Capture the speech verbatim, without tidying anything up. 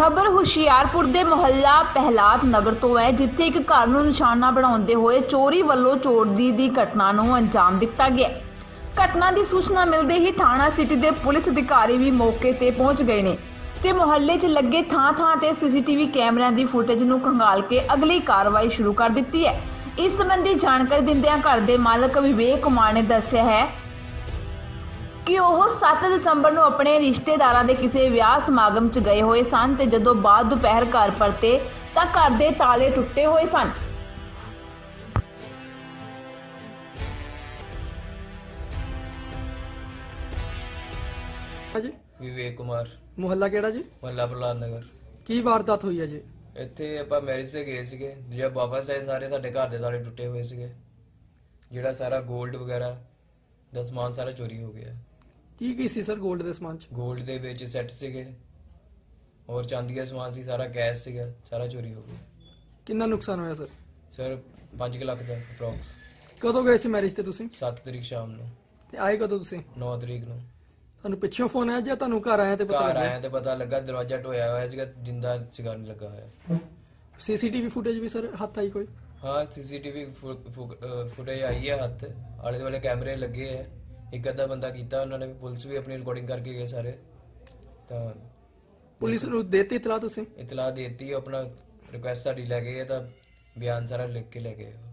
खबर ਹੁਸ਼ਿਆਰਪੁਰ ਦੇ ਮੁਹੱਲਾ ਪਹਿਲਾਦ ਨਗਰ ਤੋਂ ਹੈ, ਜਿੱਥੇ ਇੱਕ ਘਰ ਨੂੰ ਨਿਸ਼ਾਨਾ ਬਣਾਉਂਦੇ ਹੋਏ ਚੋਰੀ ਵੱਲੋਂ ਚੋਰੀ ਦੀ ਘਟਨਾ ਨੂੰ ਅੰਜਾਮ ਦਿੱਤਾ ਗਿਆ। ਘਟਨਾ ਦੀ ਸੂਚਨਾ ਮਿਲਦੇ ਹੀ ਥਾਣਾ ਸਿਟੀ ਦੇ ਪੁਲਿਸ ਅਧਿਕਾਰੀ ਵੀ ਮੌਕੇ ਤੇ ਪਹੁੰਚ ਗਏ ਨੇ ਤੇ ਮੁਹੱਲੇ 'ਚ ਲੱਗੇ ਥਾਂ-ਥਾਂ ਤੇ ਸੀਸੀਟੀਵੀ ਕੈਮਰਿਆਂ ਦੀ ਫੁਟੇਜ ਨੂੰ ਖੰਗਾਲ ਕੇ ਅਗਲੀ ਕਾਰਵਾਈ ਸ਼ੁਰੂ ਕਰ ਦਿੱਤੀ ਹੈ। ਇਸ ਸੰਬੰਧੀ ਜਾਣਕਾਰੀ ਦਿੰਦਿਆਂ ਘਰ ਦੇ ਮਾਲਕ ਵਿਵੇਕ ਕੁਮਾਰ ਨੇ ਦੱਸਿਆ ਹੈ कि वह सात दसंबर ਨੂੰ ਆਪਣੇ ਰਿਸ਼ਤੇਦਾਰਾਂ ਦੇ ਕਿਸੇ ਵਿਆਹ ਸਮਾਗਮ 'ਚ ਗਏ ਹੋਏ ਸਨ ਤੇ ਜਦੋਂ ਬਾਅਦ ਦੁਪਹਿਰ ਘਰ ਪਰਤੇ ਤਾਂ ਘਰ ਦੇ ਤਾਲੇ ਟੁੱਟੇ ਹੋਏ ਸਨ। जी विवेक कुमार ਮੁਹੱਲਾ ਕਿਹੜਾ ਜੀ? मुहल्ला प्रहलाद नगर। ਕੀ ਵਾਰਦਾਤ ਹੋਈ ਹੈ ਜੀ? ਇੱਥੇ ਆਪਾਂ ਮੈਰਿਜ ਤੇ ਗਏ ਸੀਗੇ, ਜਦ ਵਾਪਸ ਆਏ ਸਾਰੇ ਸਾਡੇ ਘਰ ਦੇ ਤਾਲੇ ਟੁੱਟੇ ਹੋਏ ਸੀਗੇ। ਜਿਹੜਾ ਸਾਰਾ 골ਡ ਵਗੈਰਾ ਦਾ ਸਮਾਨ ਸਾਰਾ ਚੋਰੀ ਹੋ ਗਿਆ। ਕੀ ਕੀ ਸੀ ਸਰ 골ਡ ਦੇ ਸਮਾਨ ਚ? 골ਡ ਦੇ ਵਿੱਚ ਸੈੱਟ ਸੀਗੇ ਔਰ ਚਾਂਦੀ ਦਾ ਸਮਾਨ ਸੀ, ਸਾਰਾ ਕੈਸ਼ ਸੀਗਾ, ਸਾਰਾ ਚੋਰੀ ਹੋ ਗਿਆ। ਕਿੰਨਾ ਨੁਕਸਾਨ ਹੋਇਆ ਸਰ? ਸਰ ਪੰਜ ਲੱਖ ਦਾ ਅਪਰੋਕਸ। ਕਦੋਂ ਗਏ ਸੀ ਮੈਰਿਜ ਤੇ ਤੁਸੀਂ? ਸੱਤ ਤਰੀਕ ਸ਼ਾਮ ਨੂੰ। ਤੇ ਆਏ ਕਦੋਂ ਤੁਸੀਂ? ਨੌ ਤਰੀਕ ਨੂੰ। ਤੁਹਾਨੂੰ ਪਿੱਛੋਂ ਫੋਨ ਆਇਆ ਜਾਂ ਤੁਹਾਨੂੰ ਘਰ ਆਇਆ ਤੇ ਪਤਾ ਘਰ ਲੱਗਿਆ? ਆਇਆ ਤੇ ਪਤਾ ਲੱਗਾ ਦਰਵਾਜ਼ਾ ਢੋਇਆ ਹੋਇਆ ਸੀਗਾ, ਜਿੰਦਾ ਸਿਗਾ ਨਹੀਂ ਲੱਗਾ ਹੋਇਆ। ਸੀਸੀਟੀਵੀ ਫੁਟੇਜ ਵੀ ਸਰ ਹੱਥ ਆਈ ਕੋਈ? ਹਾਂ, ਸੀਸੀਟੀਵੀ ਫੁਟੇਜ ਆਈ ਹੈ ਹੱਥ, ਆਲੇ ਦੁਆਲੇ ਕੈਮਰੇ ਲੱਗੇ ਹੈ। ਇੱਕ ਅੱਧਾ ਬੰਦਾ ਕੀਤਾ ਉਹਨਾਂ ਨੇ, ਪੁਲਿਸ ਵੀ ਆਪਣੀ ਰਿਕਾਰਡਿੰਗ ਕਰਕੇ ਗਏ ਸਾਰੇ। ਤਾਂ ਪੁਲਿਸ ਨੂੰ ਦੇਤੀ ਇਤਲਾਹ ਤੁਸੀਂ? ਇਤਲਾਹ ਦੇਤੀ, ਆਪਣਾ ਰਿਕੁਐਸਟ ਸਾਡੀ ਲੈ ਗਏ ਤਾਂ ਬਿਆਨ ਸਾਰਾ ਲਿਖ ਕੇ ਲੈ ਗਏ।